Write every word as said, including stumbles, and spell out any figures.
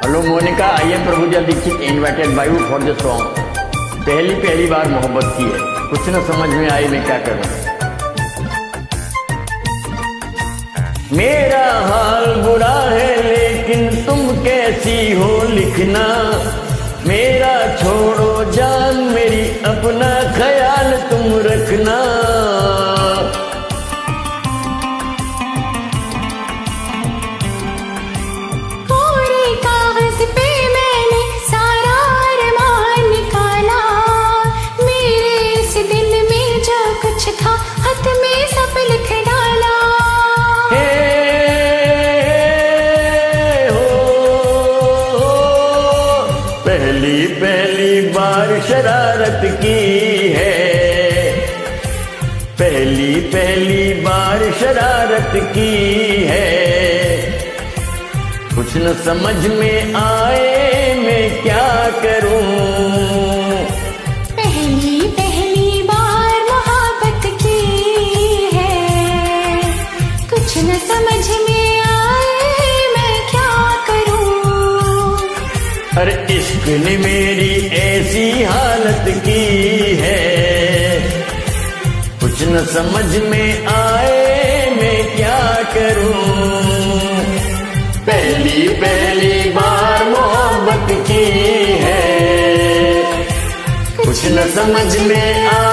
Hello Monica, I am Prabhudeva Dixit invited by you for the song. पहली पहली बार मोहब्बत की है, कुछ न समझ में आई मैं क्या करूं। मेरा हाल बुरा है लेकिन तुम कैसी हो लिखना, मेरा छोड़ो जान मेरी अपना ख्याल तुम रखना। पहली पहली बार शरारत की है, पहली पहली बार शरारत की है, कुछ न समझ में आए मैं क्या करूं। पहली पहली बार मोहब्बत की है, कुछ न समझ में आए मैं क्या करूं। अरे इश्क ने मेरी ऐसी हालत की है, कुछ न समझ में आए मैं क्या करूं। पहली पहली बार मोहब्बत की है, कुछ न समझ में आए